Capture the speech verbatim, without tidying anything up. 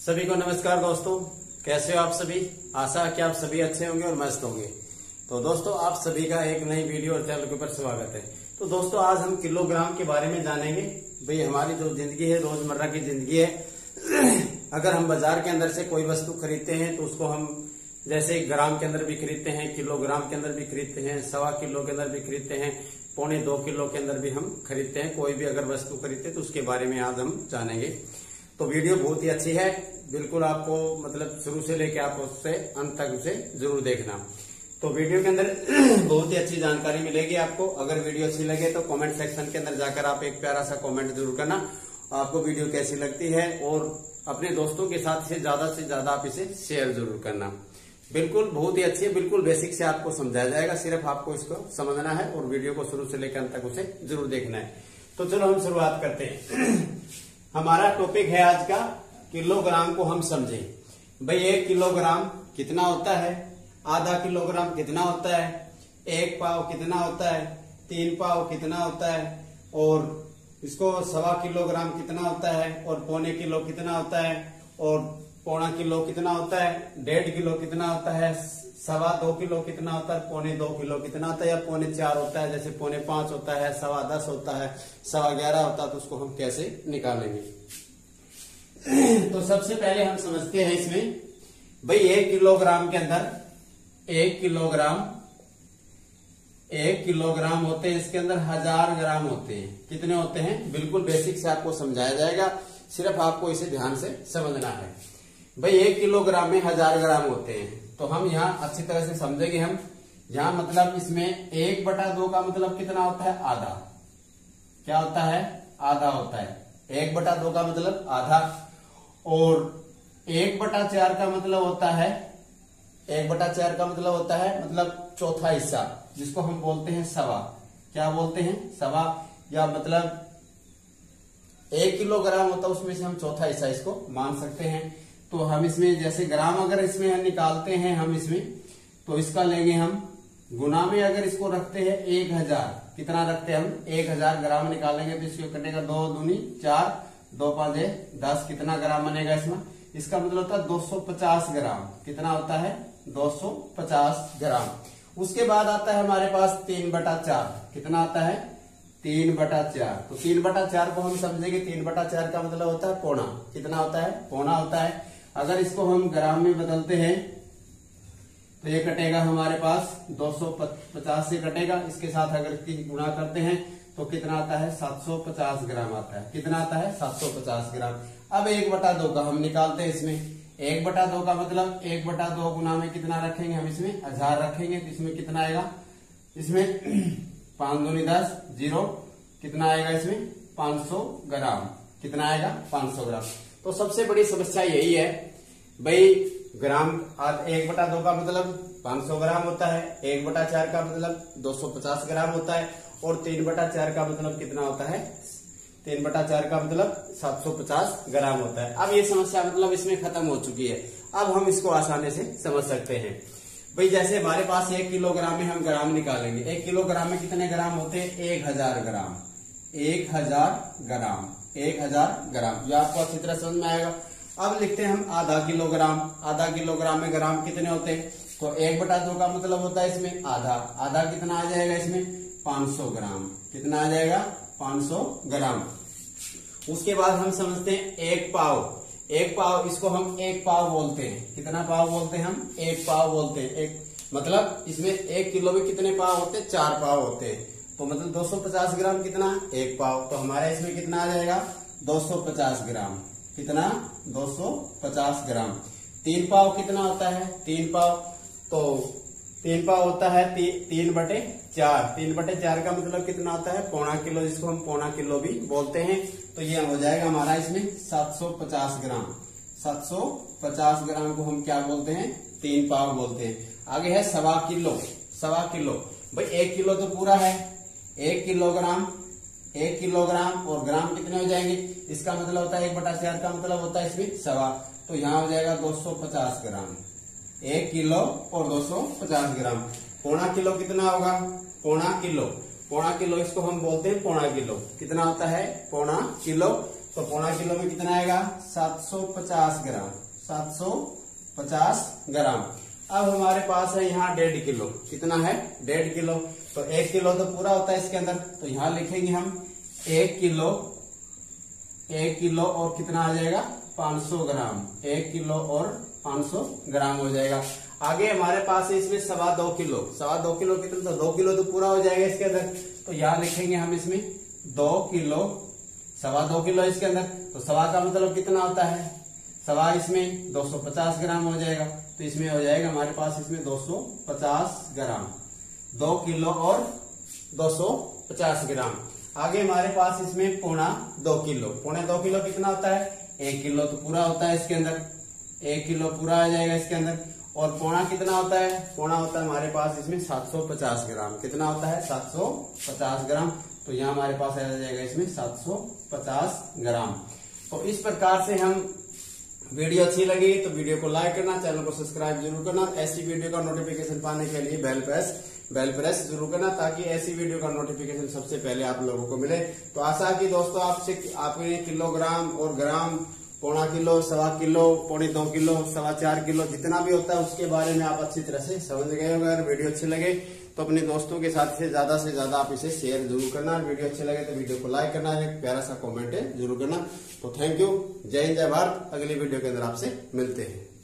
सभी को नमस्कार दोस्तों, कैसे हो आप सभी। आशा है कि आप सभी अच्छे होंगे और मस्त होंगे। तो दोस्तों, आप सभी का एक नई वीडियो और चैनल के ऊपर स्वागत है। तो दोस्तों, आज हम किलोग्राम के बारे में जानेंगे। भाई, हमारी जो जिंदगी है, रोजमर्रा की जिंदगी है, अगर हम बाजार के अंदर से कोई वस्तु खरीदते हैं तो उसको हम जैसे ग्राम के अंदर भी खरीदते हैं, किलोग्राम के अंदर भी खरीदते हैं, सवा किलो के अंदर भी खरीदते हैं, पौने दो किलो के अंदर भी हम खरीदते हैं। कोई भी अगर वस्तु खरीदते हैं तो उसके बारे में आज हम जानेंगे। तो वीडियो बहुत ही अच्छी है, बिल्कुल आपको मतलब शुरू से लेके आप उससे अंत तक उसे जरूर देखना। तो वीडियो के अंदर बहुत ही अच्छी जानकारी मिलेगी आपको। अगर वीडियो अच्छी लगे तो कमेंट सेक्शन के अंदर जाकर आप एक प्यारा सा कमेंट जरूर करना, आपको वीडियो कैसी लगती है, और अपने दोस्तों के साथ इसे ज्यादा से ज्यादा आप इसे शेयर जरूर करना। बिल्कुल बहुत ही अच्छी है, बिल्कुल बेसिक से आपको समझाया जाएगा, सिर्फ आपको इसको समझना है और वीडियो को शुरू से लेकर अंत तक उसे जरूर देखना है। तो चलो हम शुरुआत करते हैं। हमारा टॉपिक है आज का, किलोग्राम को हम समझें। भाई, एक किलोग्राम कितना होता है, आधा किलोग्राम कितना होता है, एक पाव कितना होता है, तीन पाव कितना होता है, और इसको सवा किलोग्राम कितना होता है, और पौने किलो कितना होता है, और पौना किलो कितना होता है, डेढ़ किलो कितना होता है, सवा दो किलो कितना होता है, पौने दो किलो कितना होता है, या पौने चार होता है, जैसे पौने पांच होता है, सवा दस होता है, सवा ग्यारह होता है। तो उसको हम कैसे निकालेंगे। तो सबसे पहले हम समझते हैं इसमें, भाई एक किलोग्राम के अंदर एक किलोग्राम एक किलोग्राम होते हैं, इसके अंदर हजार ग्राम होते हैं। कितने होते हैं, बिल्कुल बेसिक से आपको समझाया जाएगा, सिर्फ आपको इसे ध्यान से समझना है। भाई, एक किलोग्राम में हजार ग्राम होते हैं। तो हम यहाँ अच्छी तरह से समझेंगे। हम यहाँ मतलब इसमें एक बटा दो का मतलब कितना होता है, आधा। क्या होता है, आधा होता है। एक बटा दो का मतलब आधा, और एक बटा चार का मतलब होता है एक बटा चार का मतलब होता है मतलब चौथा हिस्सा, जिसको हम बोलते हैं सवा। क्या बोलते हैं, सवा। या मतलब एक किलोग्राम होता है, उसमें से हम चौथा हिस्सा इसको मान सकते हैं। तो हम इसमें जैसे ग्राम अगर इसमें हम निकालते हैं, हम इसमें तो इसका लेंगे हम गुना में। अगर इसको रखते हैं एक हजार, कितना रखते हैं हम, एक हजार ग्राम निकालेंगे तो इसको कटेगा दो दूनी चार, दो पांचे दस, कितना ग्राम बनेगा इसमें। इसका मतलब होता है दो सौ पचास ग्राम। कितना होता है, दो सौ पचास ग्राम। उसके बाद आता है हमारे पास तीन बटा चार। कितना आता है, तीन बटा चार। तो तीन बटा चार को हम समझेंगे, तीन बटा चार का मतलब होता है पौना। कितना होता है, पौना होता है। अगर इसको हम ग्राम में बदलते हैं तो ये कटेगा हमारे पास दो सौ पचास से कटेगा। इसके साथ अगर इसकी गुणा करते हैं तो कितना आता है, सात सौ पचास ग्राम आता है। कितना आता है, सात सौ पचास ग्राम। अब एक बटा दो का हम निकालते हैं। इसमें एक बटा दो का मतलब एक बटा दो गुना में कितना रखेंगे हम, इसमें हजार रखेंगे तो इसमें कितना आएगा, इसमें पांच दूनी दस, जीरो, कितना आएगा इसमें पांच सौ ग्राम। कितना आएगा, पांच सौ ग्राम। तो सबसे बड़ी समस्या यही है भाई, ग्राम एक बटा दो का मतलब पांच सौ ग्राम होता है, एक बटा चार का मतलब दो सौ पचास ग्राम होता है, और तीन बटा चार का मतलब कितना होता है, तीन बटा चार का मतलब सात सौ पचास ग्राम होता है। अब ये समस्या मतलब इसमें खत्म हो चुकी है। अब हम इसको आसानी से समझ सकते हैं। भाई, जैसे हमारे पास एक किलोग्राम में हम ग्राम निकालेंगे। एक किलोग्राम में कितने ग्राम होते हैं, एक हजार ग्राम। एक हजार ग्राम एक हजार ग्राम, यह आपको अच्छी तरह समझ में आएगा। अब लिखते हैं हम आधा किलोग्राम। आधा किलोग्राम में ग्राम कितने होते हैं, तो एक बटा दो का मतलब होता है इसमें आधा। आधा कितना आ जाएगा इसमें, पांच सौ ग्राम। कितना आ जाएगा, पांच सौ ग्राम। उसके बाद हम समझते हैं एक पाव। एक पाव, इसको हम एक पाव बोलते हैं। कितना पाव बोलते हैं हम, एक पाव बोलते हैं। एक मतलब इसमें एक किलो में कितने पाव होते हैं, चार पाव होते हैं। तो मतलब दो सौ पचास ग्राम कितना, एक पाव। तो हमारे इसमें कितना आ जाएगा, दो सौ पचास ग्राम। कितना, दो सौ पचास ग्राम। तीन पाव कितना होता है, तीन पाव, तो तीन पाव होता है ती, तीन बटे चार। तीन बटे चार का मतलब कितना होता है, पौना किलो, जिसको हम पौना किलो भी बोलते हैं। तो ये हो जाएगा हमारा इसमें सात सौ पचास ग्राम। सात सौ पचास ग्राम को हम क्या बोलते हैं, तीन पाव बोलते हैं। आगे है सवा किलो। सवा किलो, भाई एक किलो तो पूरा है, एक किलोग्राम, एक किलोग्राम और ग्राम कितने हो जाएंगे, इसका मतलब होता है एक बटा चार का मतलब होता है इसमें सवा। तो यहाँ हो जाएगा दो सौ पचास ग्राम। एक किलो और दो सौ पचास ग्राम। पौना किलो कितना होगा, पौना किलो। पौना किलो इसको हम बोलते हैं पौना किलो। कितना होता है, पौना किलो। तो पौना किलो में कितना आएगा, सात सौ पचास ग्राम, सात सौ पचास ग्राम। अब हमारे पास है यहाँ डेढ़ किलो, कितना है, डेढ़ किलो। तो एक किलो तो पूरा होता है इसके अंदर, तो यहाँ लिखेंगे हम एक किलो, एक किलो और कितना आ जाएगा, पाँच सौ ग्राम, एक किलो और पाँच सौ ग्राम हो जाएगा। आगे हमारे पास है इसमें सवा दो किलो, सवा दो किलो कितना, तो दो किलो तो पूरा हो जाएगा इसके अंदर। तो यहाँ लिखेंगे हम इसमें दो किलो, सवा दो किलो इसके अंदर। तो सवा का मतलब कितना होता है, सवा इसमें दो सौ पचास ग्राम हो जाएगा। तो इसमें हो जाएगा हमारे पास इसमें दो सौ पचास ग्राम, दो किलो और दो सौ पचास ग्राम। आगे हमारे पास इसमें पौना दो किलो, पौने दो किलो कितना होता है, एक किलो तो पूरा होता है इसके अंदर, एक किलो पूरा आ जाएगा इसके अंदर। और पौना कितना होता है, पौना होता है हमारे पास इसमें सात सौ पचास ग्राम, कितना होता है, सात सौ पचास ग्राम। तो यहाँ हमारे पास आ जाएगा इसमें सात सौ पचास ग्राम। तो इस प्रकार से हम, वीडियो अच्छी लगी तो वीडियो को लाइक करना, चैनल को सब्सक्राइब जरूर करना, ऐसी वीडियो का नोटिफिकेशन पाने के लिए बेल प्रेस बेल प्रेस जरूर करना, ताकि ऐसी वीडियो का नोटिफिकेशन सबसे पहले आप लोगों को मिले। तो आशा की दोस्तों आपसे आपने किलोग्राम और ग्राम, पौना किलो, सवा किलो, पौने दो किलो, सवा चार किलो, जितना भी होता है उसके बारे में आप अच्छी तरह से समझ गए होंगे। अगर वीडियो अच्छे लगे तो अपने दोस्तों के साथ से ज्यादा से ज्यादा आप इसे शेयर जरूर करना। वीडियो अच्छे लगे तो वीडियो को लाइक करना, एक प्यारा सा कमेंट जरूर करना। तो थैंक यू, जय हिंद, जय भारत। अगली वीडियो के अंदर आपसे मिलते हैं।